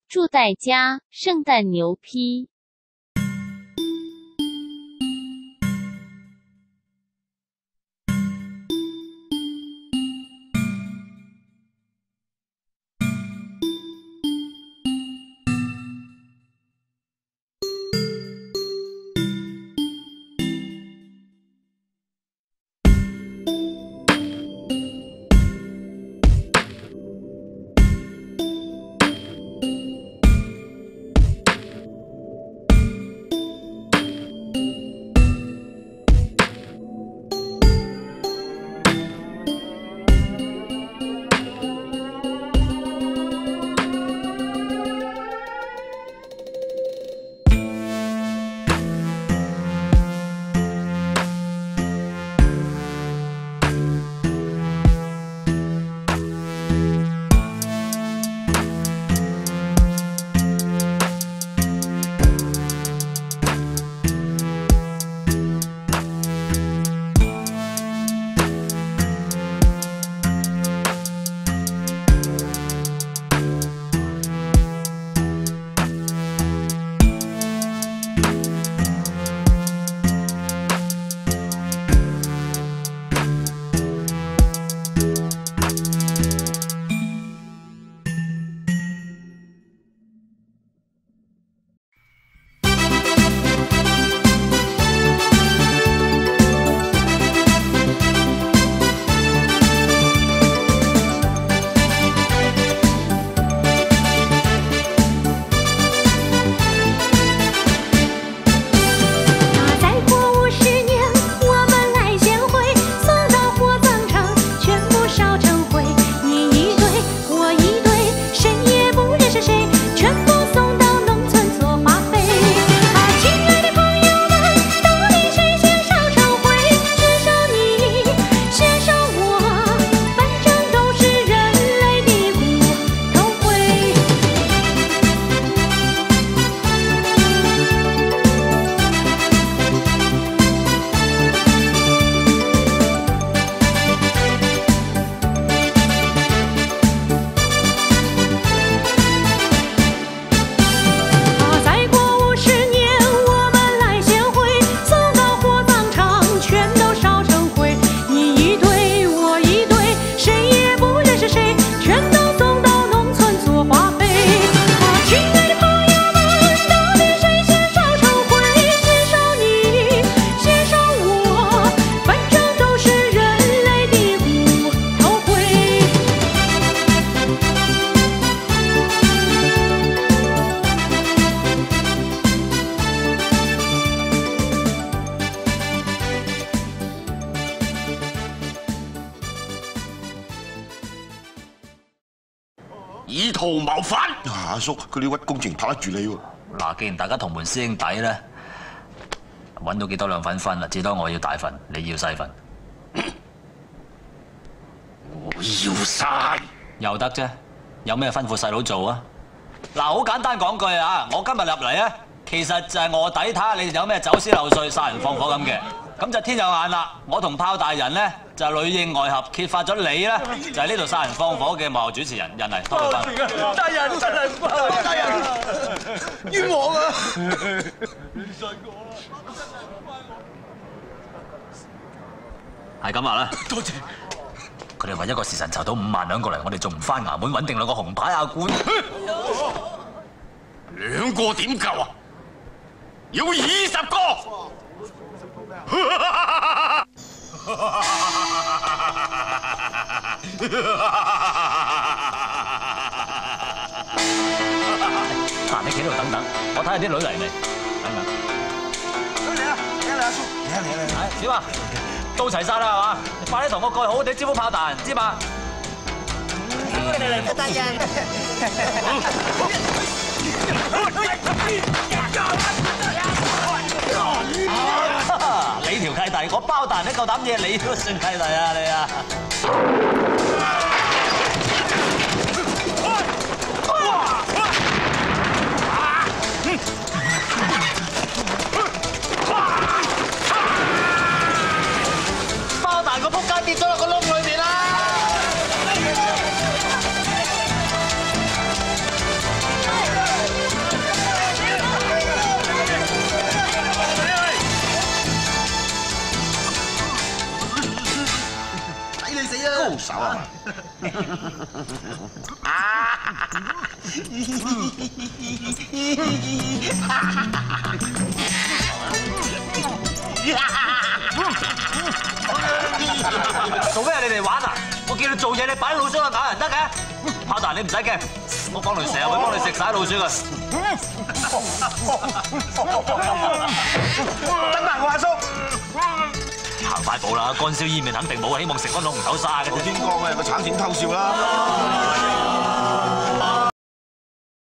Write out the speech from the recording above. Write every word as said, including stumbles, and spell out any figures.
祝大家圣诞牛批！ 以圖謀反。阿叔，佢啲屈工程拍得住你喎。 嗱，既然大家同門師兄弟咧，揾到幾多兩份分啦？至多我要大份，你要細份。 我要晒。 又得啫，有咩吩咐細佬做啊？嗱，好簡單講句啊，我今日入嚟咧，其實就係卧底睇下你哋有咩走私漏稅、殺人放火咁嘅。咁就天有眼啦！我同炮大人咧就裏應外合，揭發咗你咧就係呢度殺人放火嘅幕後主持人，人嚟拖佢翻。 大人真係包大人，冤枉啊！ 係咁話啦。 多謝。 佢哋話一個時辰籌到五萬兩過嚟，我哋仲唔翻衙門揾定兩個紅牌阿官？ 兩個點夠啊？要二十個！ 嗱，你企度等等，我睇下啲女嚟未？等等。 嚟啦！嚟啦，阿叔！嚟啦嚟啦！ 係點啊？到齊晒啦係嘛？你快啲同我過去好好地招呼炮大人，知嘛？ 嚟嚟嚟，大人！ 你條契弟，我包大人都夠膽嘢，你都算契弟啊你啊！包大人個仆街跌咗落個窿裏面啦！ 幫手啊嘛？ 做咩你哋玩啊？我叫你做嘢，你擺老鼠去咬人得嘅？炮大你唔使驚，我幫你成日會幫你食晒老鼠噶。 得啦，我阿叔。 行快步啦，乾燒伊麵肯定冇希望食翻籠紅豆沙嘅。 天光啊，個橙錢偷笑啦！